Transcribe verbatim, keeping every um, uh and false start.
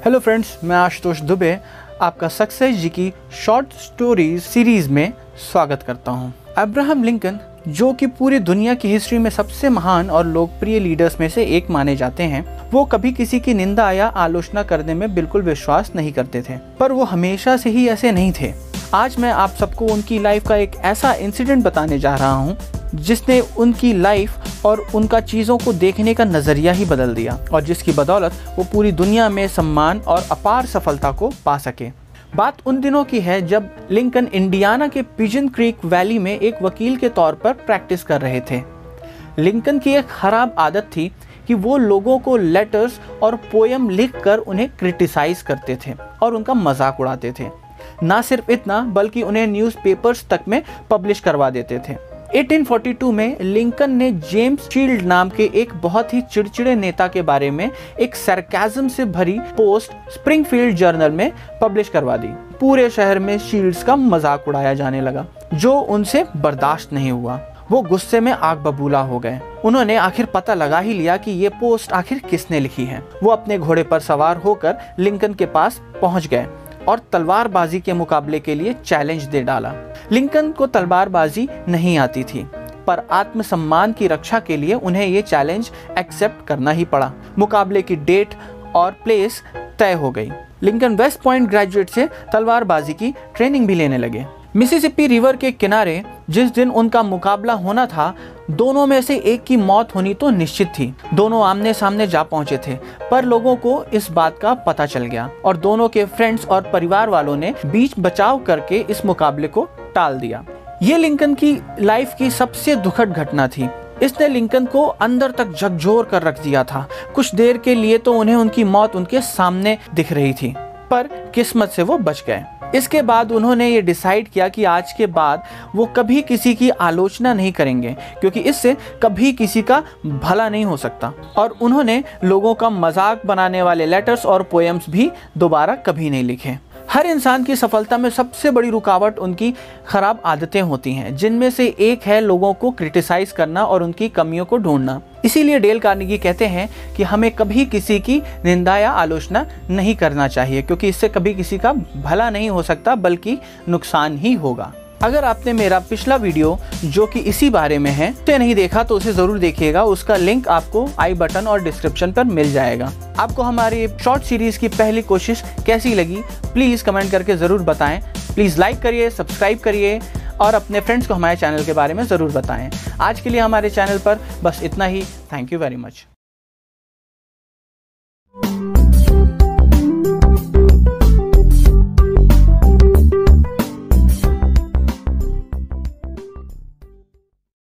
Hello friends, मैं आशुतोष दुबे आपका success जी की शॉर्ट स्टोरीज सीरीज में स्वागत करता हूं। अब्राहम लिंकन, जो कि पूरी दुनिया की हिस्ट्री में सबसे महान और लोकप्रिय लीडर्स में से एक माने जाते हैं, वो कभी किसी की निंदा या आलोचना करने में बिल्कुल विश्वास नहीं करते थे, पर वो हमेशा से ही ऐसे नहीं थे। आज मैं आप सबको उनकी लाइफ का एक ऐसा इंसिडेंट बताने जा रहा हूँ जिसने उनकी लाइफ और उनका चीज़ों को देखने का नज़रिया ही बदल दिया और जिसकी बदौलत वो पूरी दुनिया में सम्मान और अपार सफलता को पा सके। बात उन दिनों की है जब लिंकन इंडियाना के पिजन क्रीक वैली में एक वकील के तौर पर प्रैक्टिस कर रहे थे। लिंकन की एक खराब आदत थी कि वो लोगों को लेटर्स और पोयम लिखकर उन्हें क्रिटिसाइज करते थे और उनका मजाक उड़ाते थे। ना सिर्फ इतना, बल्कि उन्हें न्यूज़पेपर्स तक में पब्लिश करवा देते थे। अठारह सौ बयालीस में लिंकन ने जेम्स शील्ड नाम के एक बहुत ही चिड़चिड़े नेता के बारे में एक सरकाज़म से भरी पोस्ट स्प्रिंगफील्ड जर्नल में पब्लिश करवा दी। पूरे शहर में शील्ड्स का मजाक उड़ाया जाने लगा, जो उनसे बर्दाश्त नहीं हुआ। वो गुस्से में आग बबूला हो गए। उन्होंने आखिर पता लगा ही लिया कि ये पोस्ट आखिर किसने लिखी है। वो अपने घोड़े पर सवार होकर लिंकन के पास पहुंच गए और तलवारबाजी के मुकाबले के लिए चैलेंज दे डाला। लिंकन को तलवारबाजी नहीं आती थी, पर आत्मसम्मान की रक्षा के लिए उन्हें ये चैलेंज एक्सेप्ट करना ही पड़ा। मुकाबले की डेट और प्लेस तय हो गई। लिंकन वेस्ट पॉइंट ग्रेजुएट से तलवारबाजी की ट्रेनिंग भी लेने लगे। मिसिसिपी रिवर के किनारे जिस दिन उनका मुकाबला होना था, दोनों में से एक की मौत होनी तो निश्चित थी। दोनों आमने सामने जा पहुंचे थे, पर लोगों को इस बात का पता चल गया और दोनों के फ्रेंड्स और परिवार वालों ने बीच बचाव करके इस मुकाबले को टाल दिया। ये लिंकन की लाइफ की सबसे दुखद घटना थी। इसने लिंकन को अंदर तक झकझोर कर रख दिया था। कुछ देर के लिए तो उन्हें उनकी मौत उनके सामने दिख रही थी, पर किस्मत से वो बच गए। इसके बाद उन्होंने ये डिसाइड किया कि आज के बाद वो कभी किसी की आलोचना नहीं करेंगे, क्योंकि इससे कभी किसी का भला नहीं हो सकता। और उन्होंने लोगों का मजाक बनाने वाले लेटर्स और पोएम्स भी दोबारा कभी नहीं लिखे। हर इंसान की सफलता में सबसे बड़ी रुकावट उनकी खराब आदतें होती हैं, जिनमें से एक है लोगों को क्रिटिसाइज करना और उनकी कमियों को ढूंढना। इसीलिए डेल कार्नेगी कहते हैं कि हमें कभी किसी की निंदा या आलोचना नहीं करना चाहिए, क्योंकि इससे कभी किसी का भला नहीं हो सकता, बल्कि नुकसान ही होगा। अगर आपने मेरा पिछला वीडियो जो कि इसी बारे में है उसे नहीं देखा तो उसे ज़रूर देखिएगा। उसका लिंक आपको आई बटन और डिस्क्रिप्शन पर मिल जाएगा। आपको हमारी शॉर्ट सीरीज़ की पहली कोशिश कैसी लगी, प्लीज़ कमेंट करके ज़रूर बताएं। प्लीज़ लाइक करिए, सब्सक्राइब करिए और अपने फ्रेंड्स को हमारे चैनल के बारे में ज़रूर बताएं। आज के लिए हमारे चैनल पर बस इतना ही। Thank you very much.